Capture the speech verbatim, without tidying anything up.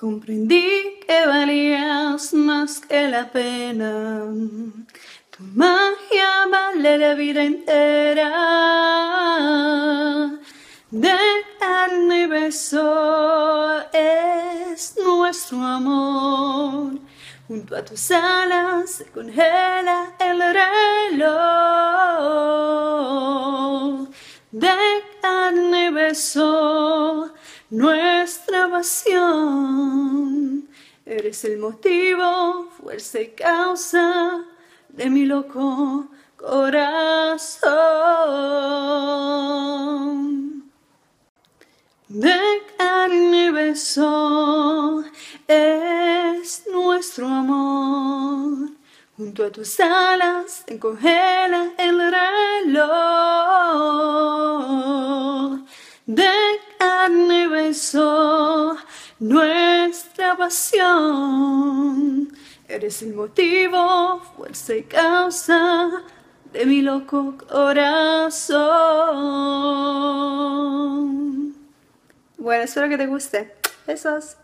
Comprendí que valías más que la pena. Tu magia vale la vida entera. De carne y beso es nuestro amor. Junto a tus alas se congela el reloj. De carne y beso nuestra pasión. Eres el motivo, fuerza y causa de mi loco corazón. De carne y beso es nuestro amor. Junto a tus alas se congela el reloj. De carne y beso nuestra pasión. Eres el motivo, fuerza y causa de mi loco corazón. Bueno, espero que te guste. Besos.